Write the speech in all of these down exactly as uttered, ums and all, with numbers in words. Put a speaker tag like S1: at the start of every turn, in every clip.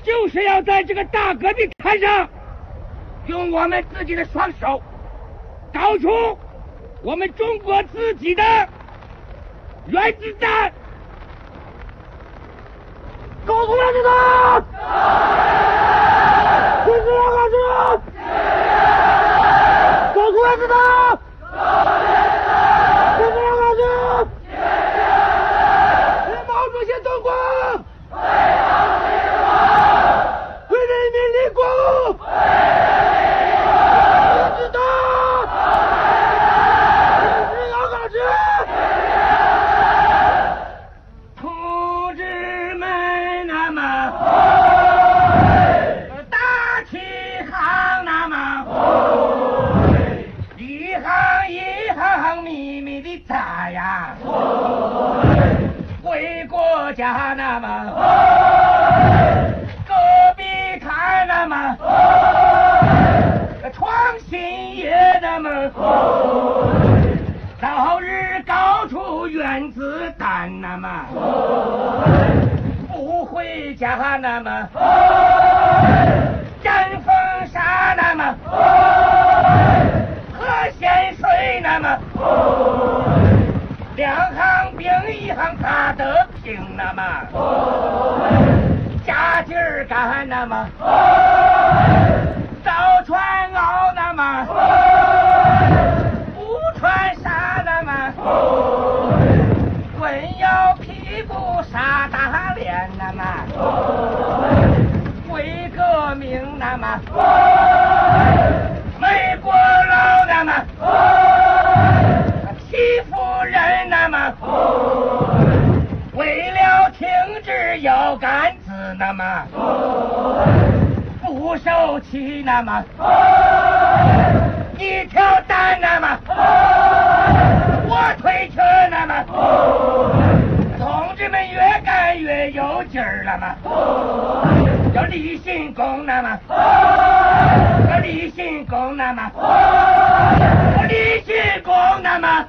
S1: 就是要在这个大革命台上，用我们自己的双手，搞出我们中国自己的原子弹。搞出原子弹！军事要搞出！搞出原子弹！军事要搞出！为毛主席争光！为人民立功！原子弹！军事要搞出！同志们，那么打起航，那么一行一行密密的扎呀，为国家那么戈壁滩那么创新也那么早日搞出原子弹那么不回家那么针锋沙那么喝咸水那么两行兵一行打得平那么加劲儿干那么造船鳌那么不穿纱那么稳腰屁股杀大脸那么为革命那么美国佬那么欺负人那么为了停止腰杆子那么不受气那么一条蛋那么我推车那么同志们越干越有劲儿了嘛要立新功那么要立新功那么要立新功那么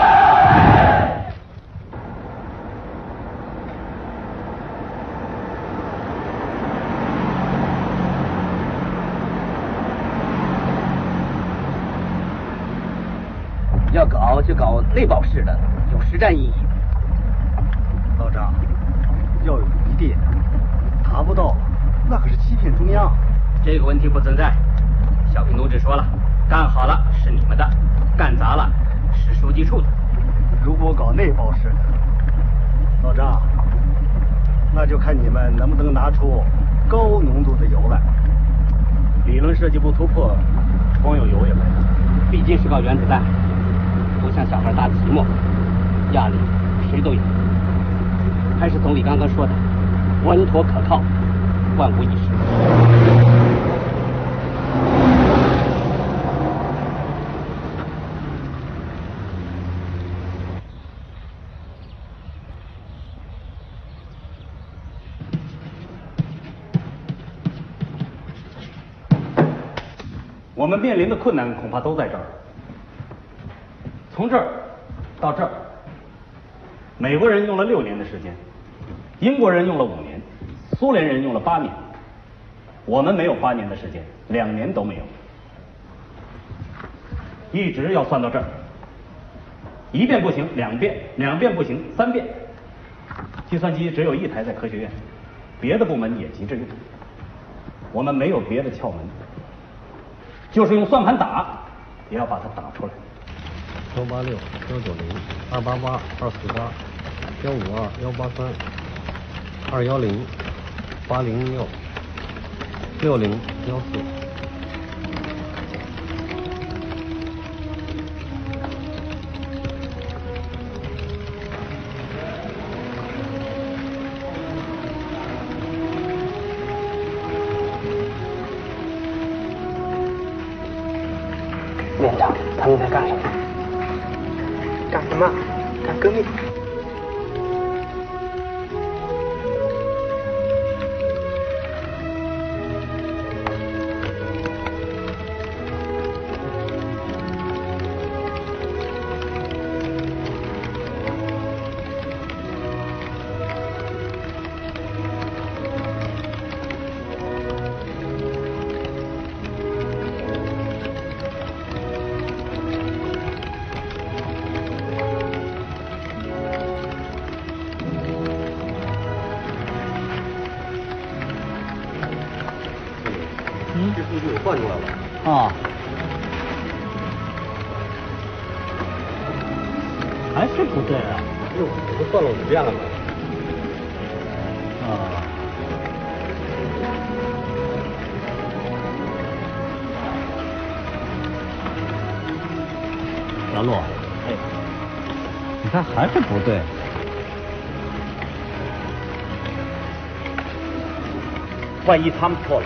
S2: 要搞就搞内爆式的，有实战意义。
S3: 老张，要有余地，达不到那可是欺骗中央。
S2: 这个问题不存在。小平同志说了，干好了是你们的，干砸了是书记处的。
S3: 如果搞内爆式的，老张，那就看你们能不能拿出高浓度的油来。理论设计不突破，光有油也没用。
S2: 毕竟是搞原子弹，不像小孩打期末，压力谁都有。还是总理刚刚说的，稳妥可靠，万无一失。
S4: 我们面临的困难恐怕都在这儿。从这儿到这儿，美国人用了六年的时间，英国人用了五年，苏联人用了八年，我们没有八年的时间，两年都没有。一直要算到这儿，一遍不行，两遍，两遍不行，三遍。计算机只有一台在科学院，别的部门也急着用。我们没有别的窍门，就是用算盘打，也要把它打出来。
S5: 幺八六幺九零二八八二四八幺五二幺八三二幺零八零六六零幺四。
S2: 连长，他们在干什么？
S6: 干什么？干革命。
S5: 嗯，这数据我算出来了。
S4: 啊，还是不对啊！
S5: 哟，我都算了五遍了嘛。
S4: 啊，小陆，哎，你看还是不对。万一他们错了？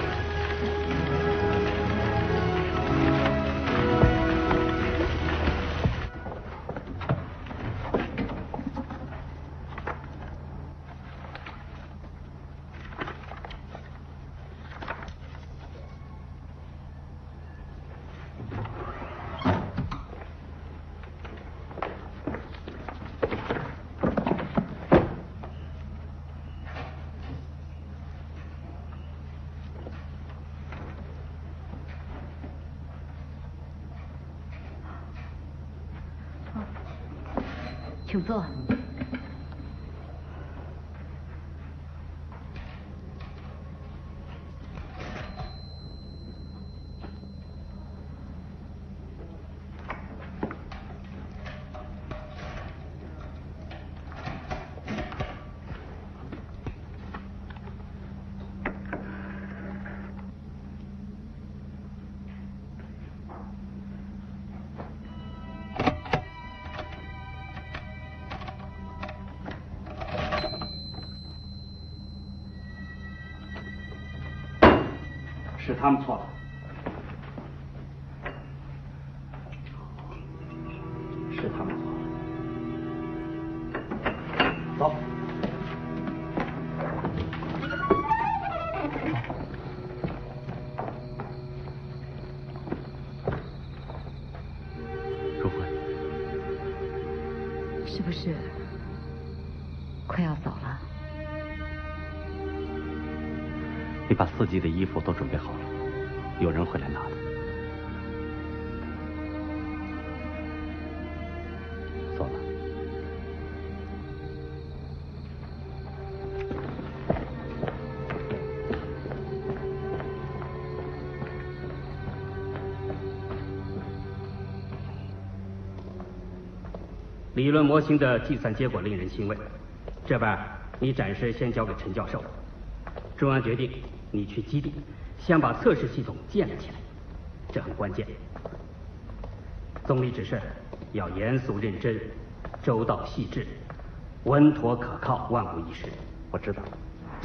S7: 请坐。
S2: 是他们错了，是他们错了。走。
S5: 如慧，
S7: 是不是快要走了？
S5: 你把四季的衣服都准备好了，有人会来拿的。走了。
S2: 理论模型的计算结果令人欣慰，这边你暂时先交给陈教授。中央决定你去基地，先把测试系统建立起来，这很关键。总理指示要严肃认真、周到细致、稳妥可靠、万无一失。
S5: 我知道。
S1: 进。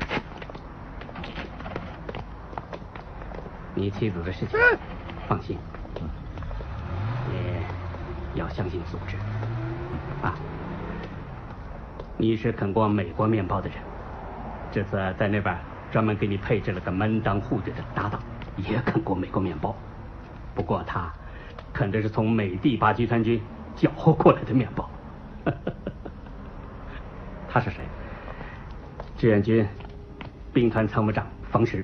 S2: 你妻子的事情，放心，你要相信组织啊。你是啃过美国面包的人，这次在那边专门给你配置了个门当户对的搭档，也啃过美国面包，不过他啃的是从美第八集团军缴获过来的面包。
S5: 他是谁？
S2: 志愿军兵团参谋长方石。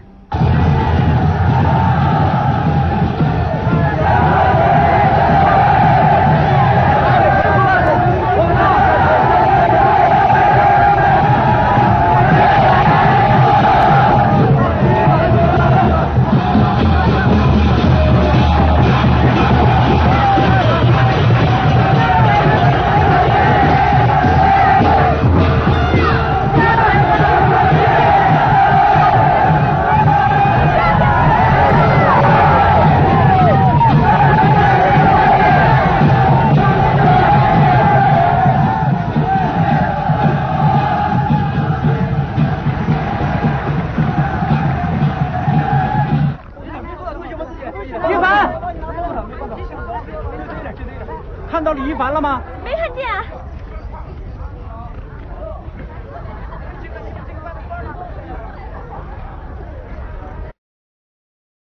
S8: 看到李一凡了吗？
S9: 没看见啊。